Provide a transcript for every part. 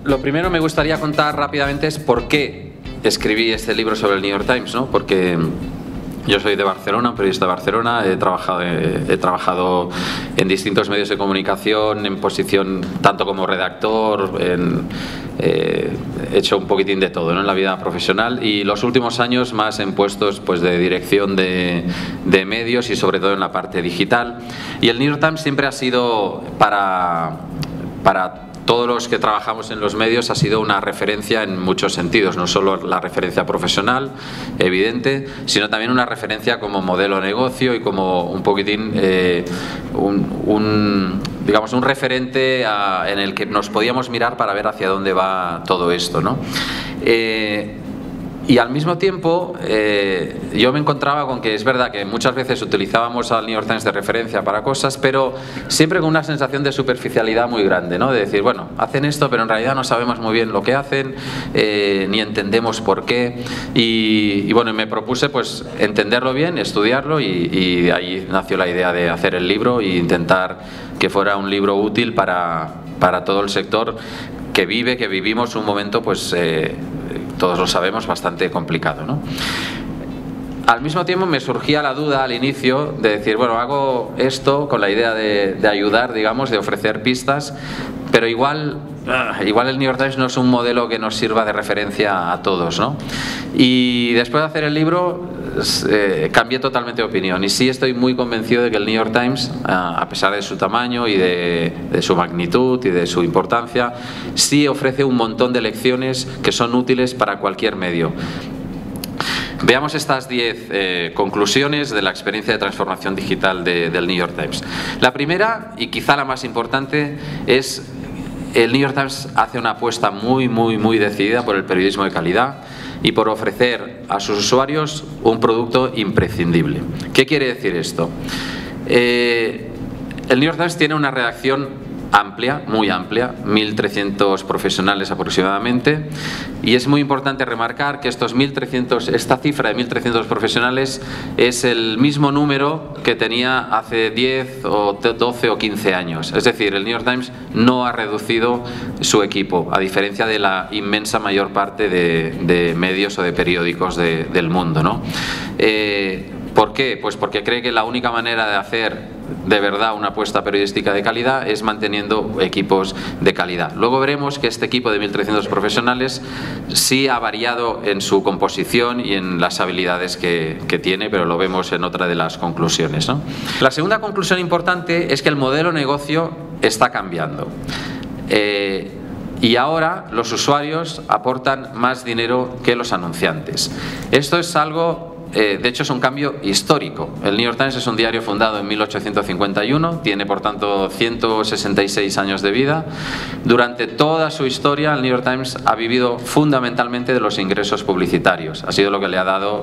lo primero me gustaría contar rápidamente es por qué escribí este libro sobre el New York Times, ¿no? Porque yo soy de Barcelona, un periodista de Barcelona, he trabajado en distintos medios de comunicación, en posición tanto como redactor, he hecho un poquitín de todo, ¿no?, en la vida profesional, y los últimos años más en puestos pues de dirección de medios y sobre todo en la parte digital. Y el New York Times siempre ha sido para todos los que trabajamos en los medios ha sido una referencia en muchos sentidos, no solo la referencia profesional, evidente, sino también una referencia como modelo de negocio y como un poquitín, digamos, un referente en el que nos podíamos mirar para ver hacia dónde va todo esto, ¿no? Y al mismo tiempo yo me encontraba con que es verdad que muchas veces utilizábamos al New York Times de referencia para cosas, pero siempre con una sensación de superficialidad muy grande, ¿no? De decir, bueno, hacen esto, pero en realidad no sabemos muy bien lo que hacen, ni entendemos por qué. Y bueno, me propuse pues entenderlo bien, estudiarlo, y de ahí nació la idea de hacer el libro e intentar que fuera un libro útil para todo el sector que vivimos un momento pues todos lo sabemos, bastante complicado, ¿no? Al mismo tiempo me surgía la duda al inicio de decir, bueno, hago esto con la idea de ayudar, digamos, de ofrecer pistas, pero igual el New York Times no es un modelo que nos sirva de referencia a todos, ¿no? Y después de hacer el libro cambié totalmente de opinión, y sí estoy muy convencido de que el New York Times, a pesar de su tamaño y de su magnitud y de su importancia, sí ofrece un montón de lecciones que son útiles para cualquier medio. Veamos estas 10 conclusiones de la experiencia de transformación digital del New York Times. La primera, y quizá la más importante, es el New York Times hace una apuesta muy decidida por el periodismo de calidad y por ofrecer a sus usuarios un producto imprescindible. ¿Qué quiere decir esto? El New York Times tiene una redacción amplia, muy amplia, 1.300 profesionales aproximadamente, y es muy importante remarcar que esta cifra de 1.300 profesionales es el mismo número que tenía hace 10 o 12 o 15 años. Es decir, el New York Times no ha reducido su equipo, a diferencia de la inmensa mayor parte de medios o de periódicos del mundo, ¿no? ¿Por qué? Pues porque cree que la única manera de hacer de verdad una apuesta periodística de calidad es manteniendo equipos de calidad. Luego veremos que este equipo de 1.300 profesionales sí ha variado en su composición y en las habilidades que tiene, pero lo vemos en otra de las conclusiones, ¿no? La segunda conclusión importante es que el modelo de negocio está cambiando. Y ahora los usuarios aportan más dinero que los anunciantes. Esto es algo... de hecho es un cambio histórico. El New York Times es un diario fundado en 1851, tiene por tanto 166 años de vida. Durante toda su historia el New York Times ha vivido fundamentalmente de los ingresos publicitarios, ha sido lo que le ha dado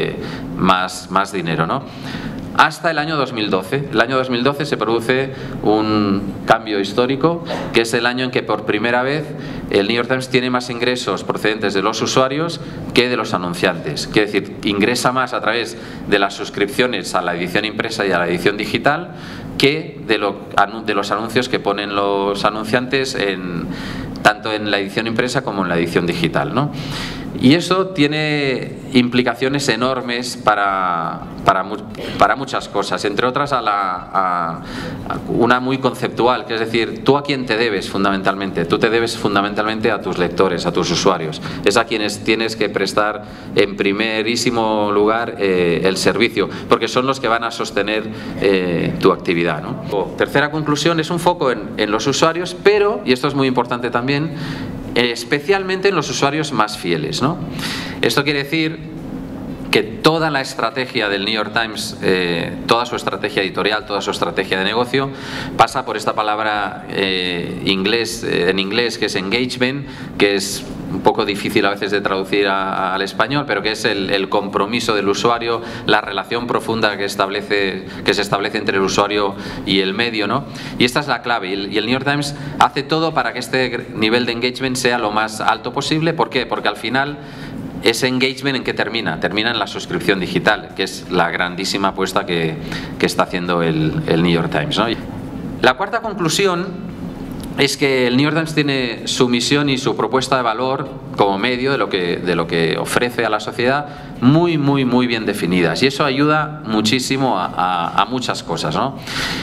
más dinero, ¿no? Hasta el año 2012. El año 2012 se produce un cambio histórico, que es el año en que por primera vez el New York Times tiene más ingresos procedentes de los usuarios que de los anunciantes. Quiere decir, ingresa más a través de las suscripciones a la edición impresa y a la edición digital que de los anuncios que ponen los anunciantes tanto en la edición impresa como en la edición digital, ¿no? Y eso tiene implicaciones enormes para muchas cosas, entre otras a una muy conceptual, que es decir, tú a quién te debes fundamentalmente. Tú te debes fundamentalmente a tus lectores, a tus usuarios. Es a quienes tienes que prestar en primerísimo lugar el servicio, porque son los que van a sostener tu actividad, ¿no? Tercera conclusión, es un foco en los usuarios, pero, y esto es muy importante también, especialmente en los usuarios más fieles, ¿no? Esto quiere decir que toda la estrategia del New York Times, toda su estrategia editorial, toda su estrategia de negocio, pasa por esta palabra en inglés que es engagement, que es un poco difícil a veces de traducir al español, pero que es el compromiso del usuario, la relación profunda que se establece entre el usuario y el medio, ¿no? Y esta es la clave, y el New York Times hace todo para que este nivel de engagement sea lo más alto posible. ¿Por qué? Porque al final ese engagement, ¿en qué termina? Termina en la suscripción digital, que es la grandísima apuesta que está haciendo el New York Times, ¿no? La cuarta conclusión es que el New York Times tiene su misión y su propuesta de valor como medio de lo que ofrece a la sociedad muy bien definidas, y eso ayuda muchísimo a muchas cosas, ¿no?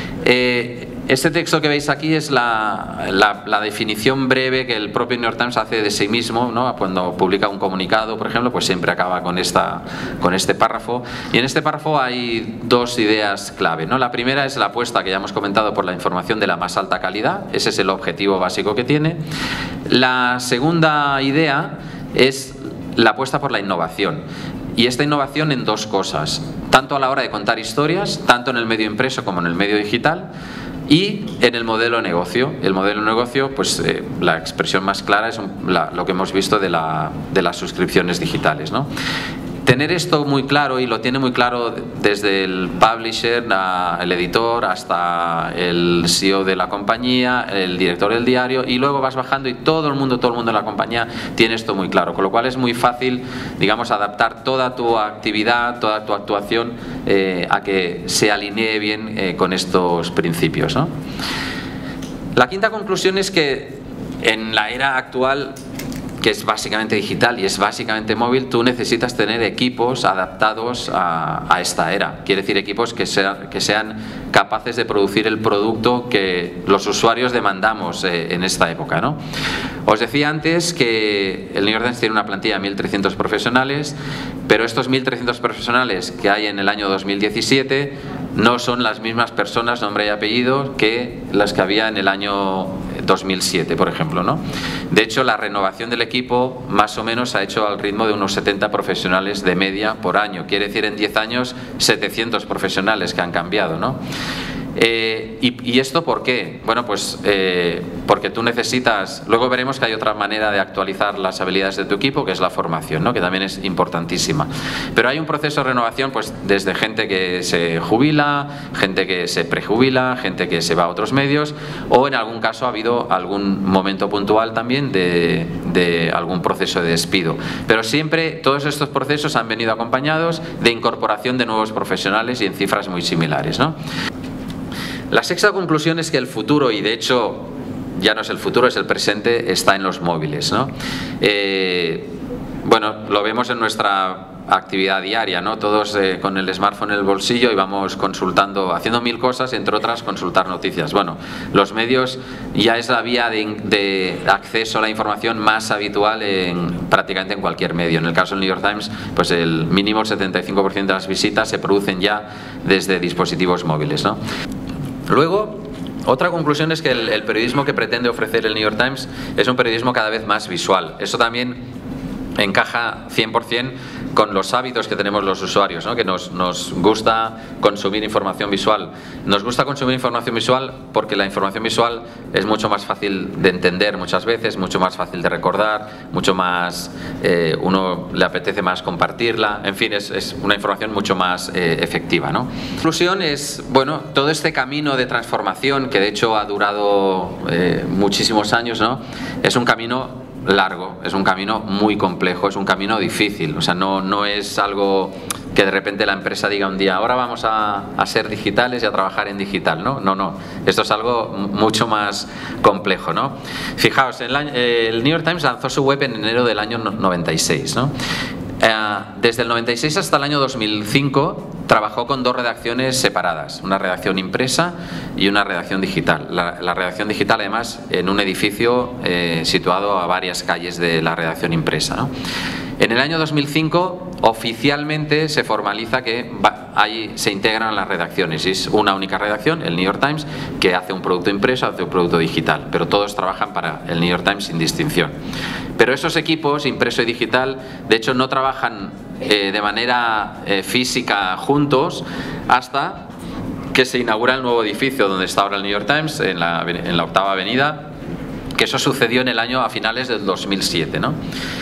Este texto que veis aquí es la definición breve que el propio New York Times hace de sí mismo, ¿no? Cuando publica un comunicado, por ejemplo, pues siempre acaba con este párrafo, y en este párrafo hay dos ideas clave, ¿no? La primera es la apuesta que ya hemos comentado por la información de la más alta calidad, ese es el objetivo básico que tiene. La segunda idea es la apuesta por la innovación. Y esta innovación en dos cosas, tanto a la hora de contar historias, tanto en el medio impreso como en el medio digital, y en el modelo de negocio. El modelo de negocio, pues la expresión más clara es lo que hemos visto de las suscripciones digitales, ¿no? Tener esto muy claro, y lo tiene muy claro desde el publisher, el editor, hasta el CEO de la compañía, el director del diario, y luego vas bajando y todo el mundo de la compañía tiene esto muy claro, con lo cual es muy fácil, digamos, adaptar toda tu actividad, toda tu actuación a que se alinee bien con estos principios, ¿no? La quinta conclusión es que en la era actual, que es básicamente digital y es básicamente móvil, tú necesitas tener equipos adaptados a esta era. Quiere decir equipos que sean capaces de producir el producto que los usuarios demandamos en esta época, ¿no? Os decía antes que el New York Times tiene una plantilla de 1.300 profesionales, pero estos 1.300 profesionales que hay en el año 2017 no son las mismas personas, nombre y apellido, que las que había en el año 2007, por ejemplo, ¿no? De hecho, la renovación del equipo más o menos se ha hecho al ritmo de unos 70 profesionales de media por año. Quiere decir, en 10 años, 700 profesionales que han cambiado, ¿no? ¿Y esto por qué? Bueno, pues porque tú necesitas, luego veremos que hay otra manera de actualizar las habilidades de tu equipo, que es la formación, ¿no? Que también es importantísima. Pero hay un proceso de renovación, pues desde gente que se jubila, gente que se prejubila, gente que se va a otros medios, o en algún caso ha habido algún momento puntual también de algún proceso de despido. Pero siempre todos estos procesos han venido acompañados de incorporación de nuevos profesionales y en cifras muy similares, ¿no? La sexta conclusión es que el futuro, y de hecho ya no es el futuro, es el presente, está en los móviles, ¿no? Bueno, lo vemos en nuestra actividad diaria, ¿no? Todos con el smartphone en el bolsillo y vamos consultando, haciendo mil cosas, entre otras consultar noticias. Bueno, los medios ya es la vía de acceso a la información más habitual prácticamente en cualquier medio. En el caso del New York Times, pues el mínimo el 75% de las visitas se producen ya desde dispositivos móviles, ¿no? Luego, otra conclusión es que el periodismo que pretende ofrecer el New York Times es un periodismo cada vez más visual. Eso también encaja 100% con los hábitos que tenemos los usuarios, ¿no? Que nos gusta consumir información visual. Nos gusta consumir información visual porque la información visual es mucho más fácil de entender muchas veces, mucho más fácil de recordar, mucho más, uno le apetece más compartirla, en fin, es una información mucho más efectiva, ¿no? La conclusión es, bueno, todo este camino de transformación, que de hecho ha durado muchísimos años, ¿no? Es un camino largo, es un camino muy complejo, es un camino difícil, o sea, no es algo que de repente la empresa diga un día, ahora vamos a ser digitales y a trabajar en digital, ¿no? No, esto es algo mucho más complejo, ¿no? Fijaos, el New York Times lanzó su web en enero del año 96, ¿no? Desde el 96 hasta el año 2005 trabajó con dos redacciones separadas, una redacción impresa y una redacción digital. La redacción digital, además, en un edificio situado a varias calles de la redacción impresa, ¿no? En el año 2005 oficialmente se formaliza que ahí se integran las redacciones. Es una única redacción, el New York Times, que hace un producto impreso, hace un producto digital, pero todos trabajan para el New York Times sin distinción. Pero esos equipos, impreso y digital, de hecho no trabajan de manera física juntos hasta que se inaugura el nuevo edificio donde está ahora el New York Times, en la 8ª Avenida, que eso sucedió en el año a finales del 2007, ¿no?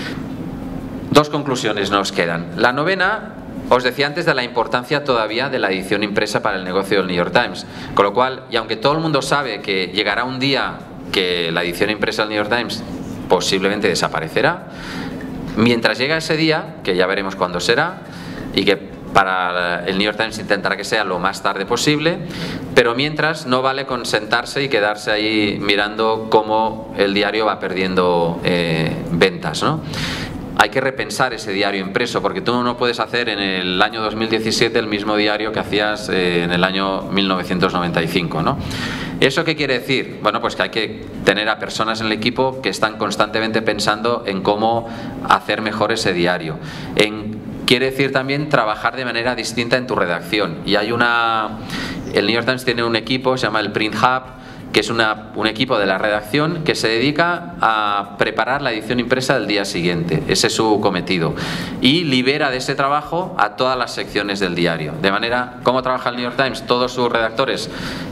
Dos conclusiones nos quedan. La novena, os decía antes de la importancia todavía de la edición impresa para el negocio del New York Times, con lo cual, y aunque todo el mundo sabe que llegará un día que la edición impresa del New York Times posiblemente desaparecerá, mientras llega ese día, que ya veremos cuándo será, y que para el New York Times intentará que sea lo más tarde posible, pero mientras no vale con sentarse y quedarse ahí mirando cómo el diario va perdiendo ventas, ¿no? Hay que repensar ese diario impreso, porque tú no puedes hacer en el año 2017 el mismo diario que hacías en el año 1995, ¿no? ¿Eso qué quiere decir? Bueno, pues que hay que tener a personas en el equipo que están constantemente pensando en cómo hacer mejor ese diario. Quiere decir también trabajar de manera distinta en tu redacción. Y el New York Times tiene un equipo, se llama el Print Hub, que es un equipo de la redacción que se dedica a preparar la edición impresa del día siguiente. Ese es su cometido. Y libera de ese trabajo a todas las secciones del diario. De manera, ¿cómo trabaja el New York Times? Todos sus redactores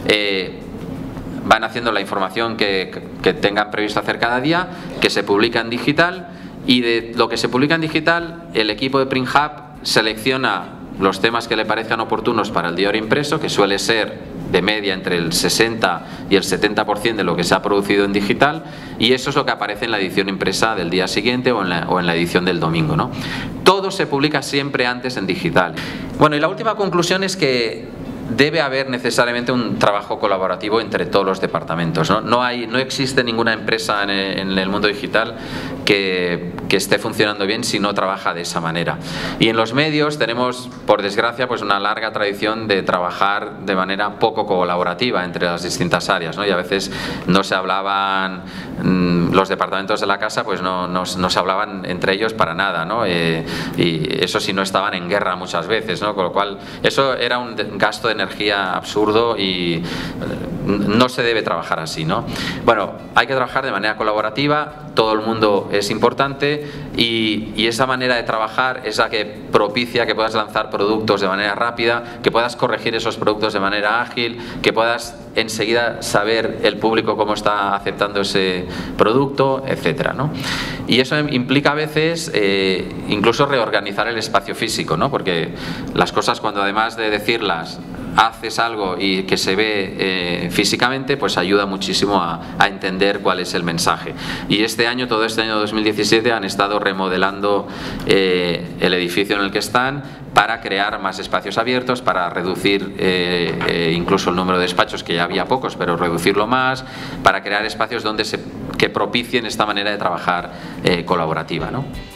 van haciendo la información que tengan previsto hacer cada día, que se publica en digital, y de lo que se publica en digital, el equipo de Print Hub selecciona los temas que le parezcan oportunos para el diario impreso, que suele ser de media entre el 60 y el 70% de lo que se ha producido en digital, y eso es lo que aparece en la edición impresa del día siguiente o en la edición del domingo, ¿no? Todo se publica siempre antes en digital. Bueno, y la última conclusión es que debe haber necesariamente un trabajo colaborativo entre todos los departamentos, ¿no? No existe ninguna empresa en el mundo digital que esté funcionando bien si no trabaja de esa manera. Y en los medios tenemos, por desgracia, pues una larga tradición de trabajar de manera poco colaborativa entre las distintas áreas, ¿no? Y a veces no se hablaban, los departamentos de la casa pues no se hablaban entre ellos para nada, ¿no? Y eso sí, no estaban en guerra muchas veces, ¿no? Con lo cual eso era un gasto de energía absurdo y no se debe trabajar así, ¿no? Bueno, hay que trabajar de manera colaborativa, todo el mundo es importante y esa manera de trabajar es la que propicia que puedas lanzar productos de manera rápida, que puedas corregir esos productos de manera ágil, que puedas enseguida saber el público cómo está aceptando ese producto, etcétera, ¿no? Y eso implica a veces incluso reorganizar el espacio físico, ¿no? Porque las cosas, cuando además de decirlas haces algo y que se ve físicamente, pues ayuda muchísimo a entender cuál es el mensaje. Y todo este año 2017 han estado remodelando el edificio en el que están para crear más espacios abiertos, para reducir incluso el número de despachos, que ya había pocos, pero reducirlo más, para crear espacios que propicien esta manera de trabajar colaborativa, ¿no?